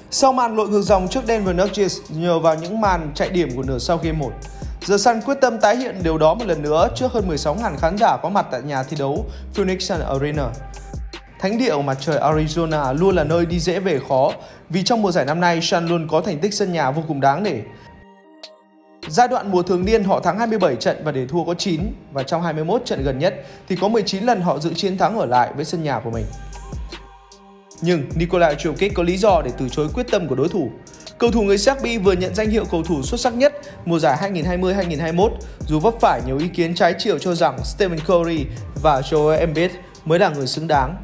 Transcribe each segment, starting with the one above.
Sau màn lội ngược dòng trước Denver Nuggets nhờ vào những màn chạy điểm của nửa sau game 1, The Sun quyết tâm tái hiện điều đó một lần nữa trước hơn 16.000 khán giả có mặt tại nhà thi đấu Phoenix Sun Arena. Thánh địa của mặt trời Arizona luôn là nơi đi dễ về khó vì trong mùa giải năm nay Sun luôn có thành tích sân nhà vô cùng đáng nể. Giai đoạn mùa thường niên họ thắng 27 trận và để thua có 9 và trong 21 trận gần nhất thì có 19 lần họ giữ chiến thắng ở lại với sân nhà của mình. Nhưng Nikola Jokic có lý do để từ chối quyết tâm của đối thủ. Cầu thủ người Serbia vừa nhận danh hiệu cầu thủ xuất sắc nhất mùa giải 2020-2021 dù vấp phải nhiều ý kiến trái chiều cho rằng Stephen Curry và Joel Embiid mới là người xứng đáng.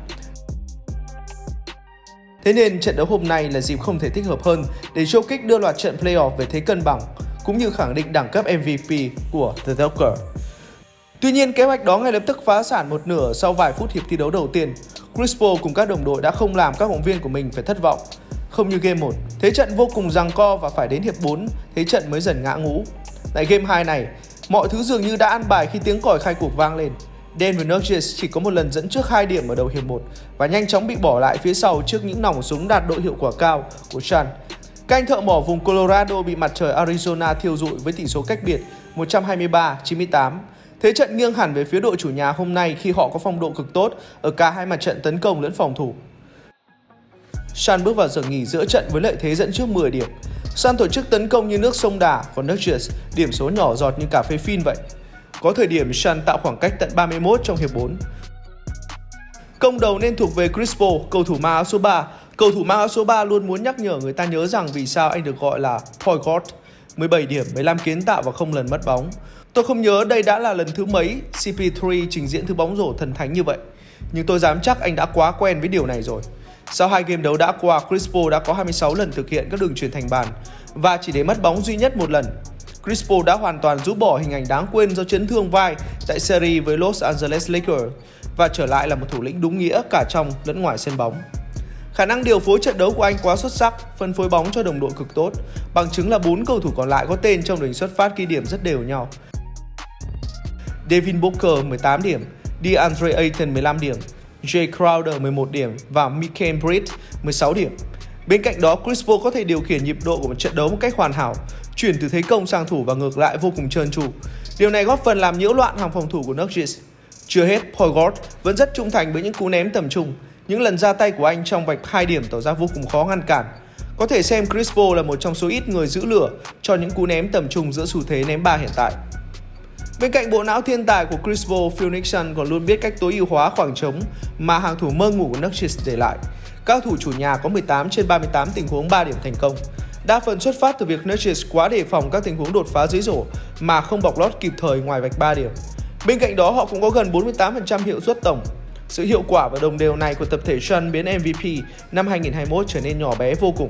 Thế nên trận đấu hôm nay là dịp không thể thích hợp hơn để Jokic đưa loạt trận playoff về thế cân bằng cũng như khẳng định đẳng cấp MVP của The Joker. Tuy nhiên kế hoạch đó ngay lập tức phá sản một nửa sau vài phút hiệp thi đấu đầu tiên. Chris Paul cùng các đồng đội đã không làm các cổ động viên của mình phải thất vọng. Không như game 1, thế trận vô cùng giằng co và phải đến hiệp 4, thế trận mới dần ngã ngũ. Tại game 2 này, mọi thứ dường như đã ăn bài khi tiếng còi khai cuộc vang lên. Denver Nuggets chỉ có một lần dẫn trước 2 điểm ở đầu hiệp 1 và nhanh chóng bị bỏ lại phía sau trước những nòng súng đạt độ hiệu quả cao của Sun. Các anh thợ mỏ vùng Colorado bị mặt trời Arizona thiêu rụi với tỷ số cách biệt 123-98. Thế trận nghiêng hẳn về phía đội chủ nhà hôm nay khi họ có phong độ cực tốt ở cả hai mặt trận tấn công lẫn phòng thủ. Sun bước vào giờ nghỉ giữa trận với lợi thế dẫn trước 10 điểm. Sun tổ chức tấn công như nước sông đà, còn Nuggets điểm số nhỏ giọt như cà phê phin vậy. Có thời điểm Sun tạo khoảng cách tận 31 trong hiệp 4. Công đầu nên thuộc về Chris Paul, cầu thủ mang áo số 3. Cầu thủ mang áo số 3 luôn muốn nhắc nhở người ta nhớ rằng vì sao anh được gọi là point guard. 17 điểm, 15 kiến tạo và không lần mất bóng. Tôi không nhớ đây đã là lần thứ mấy CP3 trình diễn thứ bóng rổ thần thánh như vậy. Nhưng tôi dám chắc anh đã quá quen với điều này rồi. Sau 2 game đấu đã qua, Chris Paul đã có 26 lần thực hiện các đường chuyền thành bàn và chỉ để mất bóng duy nhất một lần. Chris Paul đã hoàn toàn rũ bỏ hình ảnh đáng quên do chấn thương vai tại series với Los Angeles Lakers và trở lại là một thủ lĩnh đúng nghĩa cả trong lẫn ngoài sân bóng. Khả năng điều phối trận đấu của anh quá xuất sắc, phân phối bóng cho đồng đội cực tốt, bằng chứng là 4 cầu thủ còn lại có tên trong đường xuất phát ghi điểm rất đều nhau. Devin Booker 18 điểm, DeAndre Ayton 15 điểm, Jay Crowder 11 điểm và Mikal Bridges 16 điểm. Bên cạnh đó, Chris Paul có thể điều khiển nhịp độ của một trận đấu một cách hoàn hảo, chuyển từ thế công sang thủ và ngược lại vô cùng trơn tru. Điều này góp phần làm nhiễu loạn hàng phòng thủ của Nuggets. Chưa hết, point guard vẫn rất trung thành với những cú ném tầm trung. Những lần ra tay của anh trong vạch 2 điểm tỏ ra vô cùng khó ngăn cản. Có thể xem Chris Paul là một trong số ít người giữ lửa cho những cú ném tầm trung giữa xu thế ném 3 hiện tại. Bên cạnh bộ não thiên tài của Chris Paul, Phoenix Sun còn luôn biết cách tối ưu hóa khoảng trống mà hàng thủ mơ ngủ của Nuggets để lại. Các thủ chủ nhà có 18 trên 38 tình huống 3 điểm thành công. Đa phần xuất phát từ việc Nuggets quá đề phòng các tình huống đột phá dưới rổ mà không bọc lót kịp thời ngoài vạch 3 điểm. Bên cạnh đó họ cũng có gần 48% hiệu suất tổng. Sự hiệu quả và đồng đều này của tập thể Sun biến MVP năm 2021 trở nên nhỏ bé vô cùng.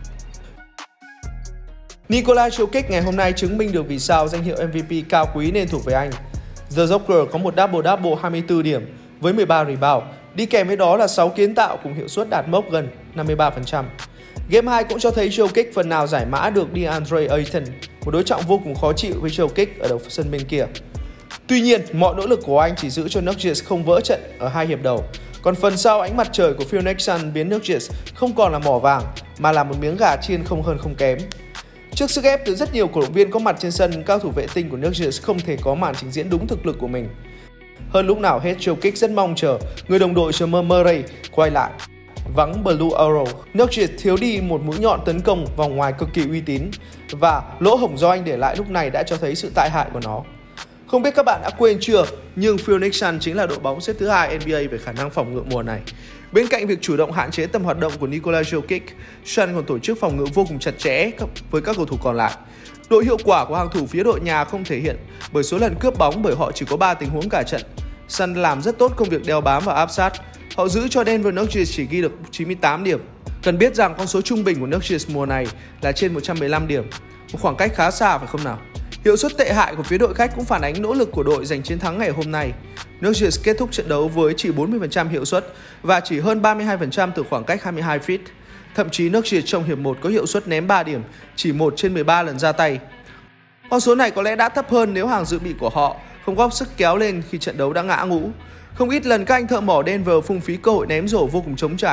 Nikola Jokic ngày hôm nay chứng minh được vì sao danh hiệu MVP cao quý nên thuộc về anh. The Joker có một double-double 24 điểm với 13 rebound, đi kèm với đó là 6 kiến tạo cùng hiệu suất đạt mốc gần 53%. Game 2 cũng cho thấy Jokic phần nào giải mã được DeAndre Ayton, một đối trọng vô cùng khó chịu với Jokic ở đầu sân bên kia. Tuy nhiên, mọi nỗ lực của anh chỉ giữ cho Nuggets không vỡ trận ở 2 hiệp đầu. Còn phần sau, ánh mặt trời của Phoenix Sun biến Nuggets không còn là mỏ vàng mà là một miếng gà chiên không hơn không kém. Trước sức ép từ rất nhiều cổ động viên có mặt trên sân, cao thủ vệ tinh của Nuggets không thể có màn trình diễn đúng thực lực của mình. Hơn lúc nào hết, Jokic rất mong chờ người đồng đội Jamal Murray quay lại. Vắng Blue Arrow, Nuggets thiếu đi một mũi nhọn tấn công vòng ngoài cực kỳ uy tín và lỗ hổng do anh để lại lúc này đã cho thấy sự tai hại của nó. Không biết các bạn đã quên chưa, nhưng Phoenix Sun chính là đội bóng xếp thứ 2 NBA về khả năng phòng ngự mùa này. Bên cạnh việc chủ động hạn chế tầm hoạt động của Nikola Jokic, Sun còn tổ chức phòng ngự vô cùng chặt chẽ với các cầu thủ còn lại. Độ hiệu quả của hàng thủ phía đội nhà không thể hiện bởi số lần cướp bóng bởi họ chỉ có 3 tình huống cả trận. Sun làm rất tốt công việc đeo bám và áp sát. Họ giữ cho Denver Nuggets chỉ ghi được 98 điểm. Cần biết rằng con số trung bình của Nuggets mùa này là trên 115 điểm, một khoảng cách khá xa phải không nào? Hiệu suất tệ hại của phía đội khách cũng phản ánh nỗ lực của đội giành chiến thắng ngày hôm nay. Nuggets kết thúc trận đấu với chỉ 40% hiệu suất và chỉ hơn 32% từ khoảng cách 22 feet. Thậm chí Nuggets trong hiệp 1 có hiệu suất ném 3 điểm, chỉ 1 trên 13 lần ra tay. Con số này có lẽ đã thấp hơn nếu hàng dự bị của họ không góp sức kéo lên khi trận đấu đã ngã ngũ. Không ít lần các anh thợ mỏ Denver phung phí cơ hội ném rổ vô cùng trống trải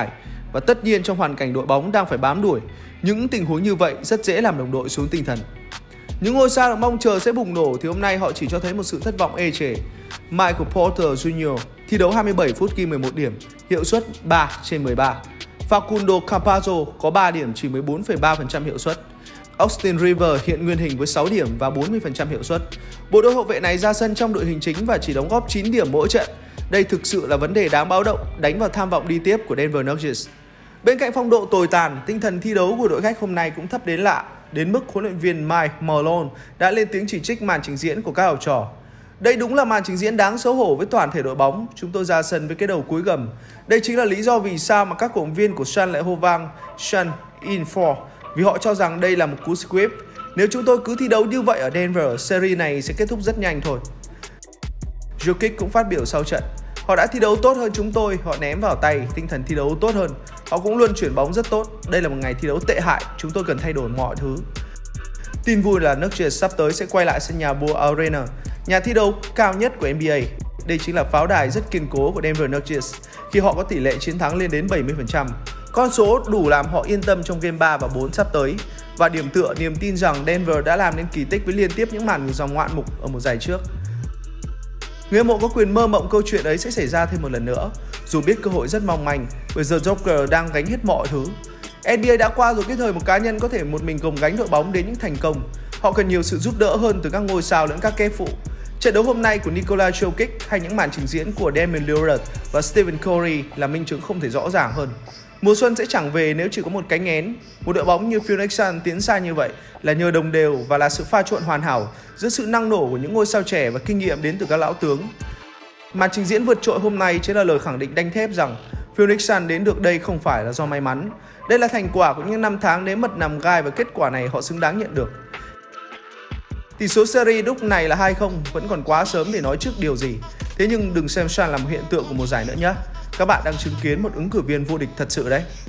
Và tất nhiên trong hoàn cảnh đội bóng đang phải bám đuổi, những tình huống như vậy rất dễ làm đồng đội xuống tinh thần. Những ngôi sao được mong chờ sẽ bùng nổ thì hôm nay họ chỉ cho thấy một sự thất vọng ê chề. Michael Porter Jr. thi đấu 27 phút ghi 11 điểm, hiệu suất 3/13. Facundo Campazzo có 3 điểm chỉ 14,3% hiệu suất. Austin Rivers hiện nguyên hình với 6 điểm và 40% hiệu suất. Bộ đôi hậu vệ này ra sân trong đội hình chính và chỉ đóng góp 9 điểm mỗi trận. Đây thực sự là vấn đề đáng báo động, đánh vào tham vọng đi tiếp của Denver Nuggets. Bên cạnh phong độ tồi tàn, tinh thần thi đấu của đội khách hôm nay cũng thấp đến lạ, đến mức huấn luyện viên Mike Malone đã lên tiếng chỉ trích màn trình diễn của các học trò. Đây đúng là màn trình diễn đáng xấu hổ với toàn thể đội bóng. Chúng tôi ra sân với cái đầu cúi gầm. Đây chính là lý do vì sao mà các cổ động viên của Suns lại hô vang Suns in 4, vì họ cho rằng đây là một cú sweep. Nếu chúng tôi cứ thi đấu như vậy ở Denver, series này sẽ kết thúc rất nhanh thôi. Jokic cũng phát biểu sau trận. Họ đã thi đấu tốt hơn chúng tôi, họ ném vào tay, tinh thần thi đấu tốt hơn. Họ cũng luôn chuyển bóng rất tốt. Đây là một ngày thi đấu tệ hại, chúng tôi cần thay đổi mọi thứ. Tin vui là Nuggets sắp tới sẽ quay lại sân nhà Bull Arena, nhà thi đấu cao nhất của NBA. Đây chính là pháo đài rất kiên cố của Denver Nuggets khi họ có tỷ lệ chiến thắng lên đến 70%. Con số đủ làm họ yên tâm trong game 3 và 4 sắp tới. Và điểm tựa niềm tin rằng Denver đã làm nên kỳ tích với liên tiếp những màn ngược dòng ngoạn mục ở một giải trước. Người hâm mộ có quyền mơ mộng câu chuyện ấy sẽ xảy ra thêm một lần nữa, dù biết cơ hội rất mong manh, bởi giờ Joker đang gánh hết mọi thứ. NBA đã qua rồi cái thời một cá nhân có thể một mình gồng gánh đội bóng đến những thành công. Họ cần nhiều sự giúp đỡ hơn từ các ngôi sao lẫn các kép phụ. Trận đấu hôm nay của Nikola Jokic hay những màn trình diễn của Damian Lillard và Stephen Curry là minh chứng không thể rõ ràng hơn. Mùa xuân sẽ chẳng về nếu chỉ có một cánh én. Một đội bóng như Phoenix Suns tiến xa như vậy là nhờ đồng đều và là sự pha trộn hoàn hảo giữa sự năng nổ của những ngôi sao trẻ và kinh nghiệm đến từ các lão tướng. Màn trình diễn vượt trội hôm nay chính là lời khẳng định đanh thép rằng Phoenix Suns đến được đây không phải là do may mắn. Đây là thành quả của những năm tháng nếm mật nằm gai và kết quả này họ xứng đáng nhận được. Tỷ số series lúc này là 2-0, vẫn còn quá sớm để nói trước điều gì. Thế nhưng đừng xem Suns là một hiện tượng của mùa giải nữa nhé. Các bạn đang chứng kiến một ứng cử viên vô địch thật sự đấy.